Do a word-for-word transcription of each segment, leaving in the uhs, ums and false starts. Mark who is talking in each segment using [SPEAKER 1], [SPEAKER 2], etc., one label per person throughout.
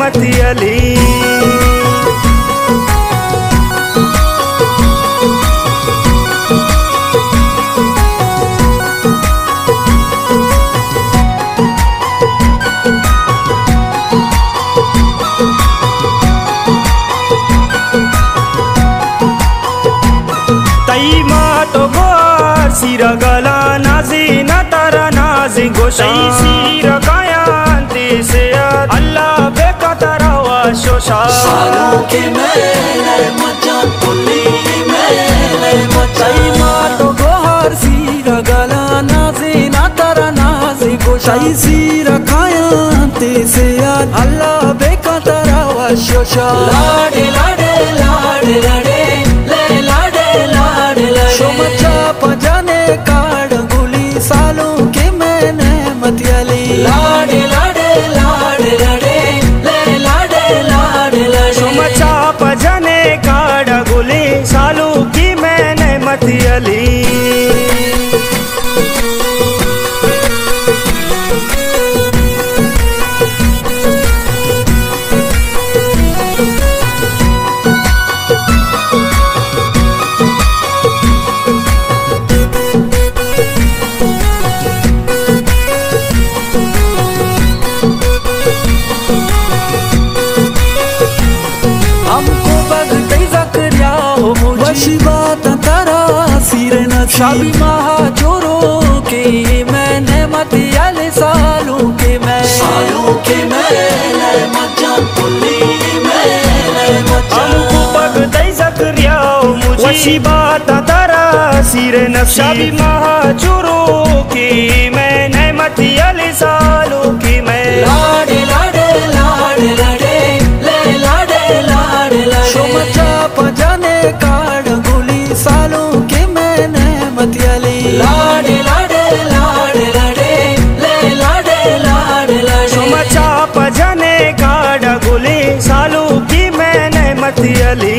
[SPEAKER 1] नेमत अली। सिरा गला नाजी न तारा नाजी गोशा सिरा कायांती से अल्लाह बेका तारा वाशोशा
[SPEAKER 2] सालों के मेले मचान पुली मेले मचाई मातो गोहर सिरा गला नाजी न तारा नाजी गोशा सिरा कायांती से अल्लाह बेका तारा वाशोशा लाडे लाडे लाडे लाडे ले लाडे लाडे लाडे शो मचा पजाने काड़ गुली सालों के मैंने मत अली। लाडे लाडे लाडे लाडे ले लाडे लाडे लाडे
[SPEAKER 1] शो मचा पजाने काड़ गुली सालों की मैंने मत अली।
[SPEAKER 2] शाबी महाजोरों के मैंने मत अली सालों के मैं सालों के मैंने मचान पुली मैंने मचान
[SPEAKER 1] हमको बगदाई ज़करिया मुझे वशी बात तारा सिरे नफ्सी शाबी महाजोरों के मैंने मत अली सालों की मैं
[SPEAKER 2] लाडे लाडे लाडे लाडे ले लाडे लाडे लाडे शो मचा पजाने काड़ गुली सालों के मत अली। लाडे लाडे लाडे लाडे ले लाडे लाडे लाडे
[SPEAKER 1] शो मचा पजाने काड़ा गुली सालों की मैंने मत अली।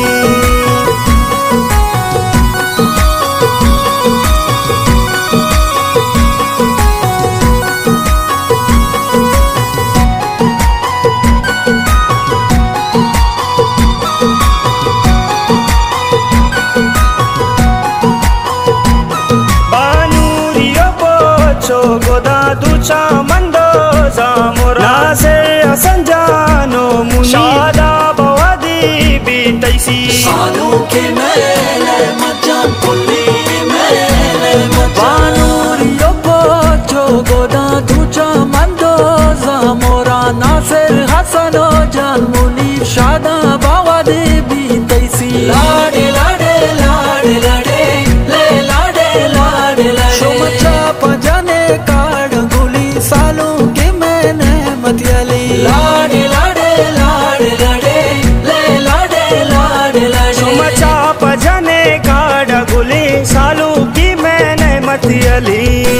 [SPEAKER 1] गोदा दुचा मंदो जामुरा से असंजानो मुशादा बवादी बीतैसी
[SPEAKER 2] सालों के मेले मचान पुली मेले बानूरियो पोचो गोदा दुचा मंदो जामुरा नासिर हसनो जान मुनीर शादा बवादी बीतैसी। लाडे लाडे लाडे लाडे ले लाडे लाडे लाडे शो मचा पजाने काड़ गुली सालों के मैंने मत अली। लाडे लाडे लाडे लाडे ले लाडे लाडे लाडे
[SPEAKER 1] शो मचा पजाने काड़ा गुली सालों की मैंने मत अली।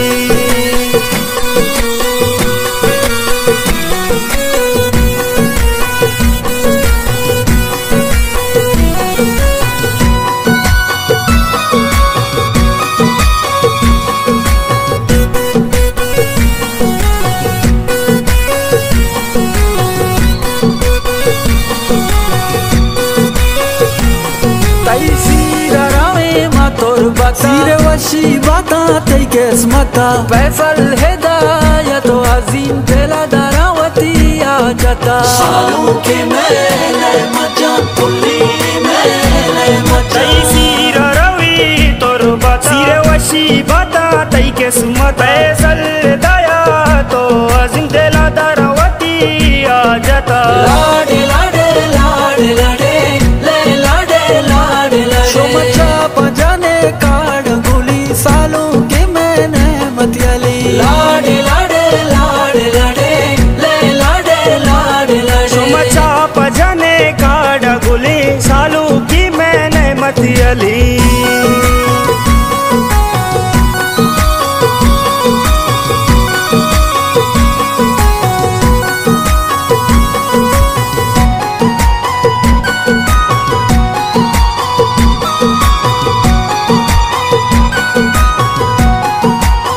[SPEAKER 2] सिरे वशी बाता तई किस्मता फैसल हिदायत अजीम तेला दरावती आ जाता सालों के मेले मचान पुली मेले मचान
[SPEAKER 1] सिरा रवि तोर बाता सिरे वशी बाता तई किस्मत फैसल हिदायत अजीम तेला दरावती आ जाता।
[SPEAKER 2] लाडे लाडे लाडे लाडे ले लाडे लाडे लाडे शो मचा पजाने काड़ गुली सालों के मैंने मत अली। लाडे लाडे लाडे लाडे ले लाडे लाडे लाडे
[SPEAKER 1] शो मचा पजाने काड़ा गुली सालों की मैंने मत अली।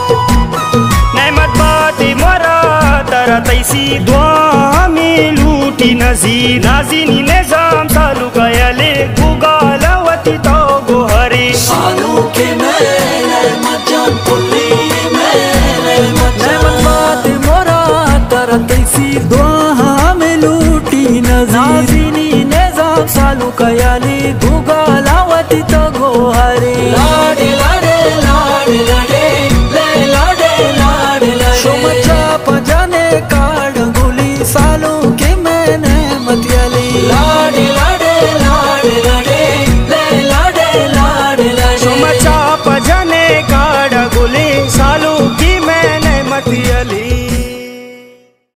[SPEAKER 1] तैसी दुआ में लूट लूटी नजीर नाजीनी निजाम सालू गयाले गुगालावती तो गोहरे
[SPEAKER 2] सालू के मेरे मजान पुली मेरे मजान बात मोरा तर तैसी दुआ में लूटी नजीर नाजीनी निजाम सालू गया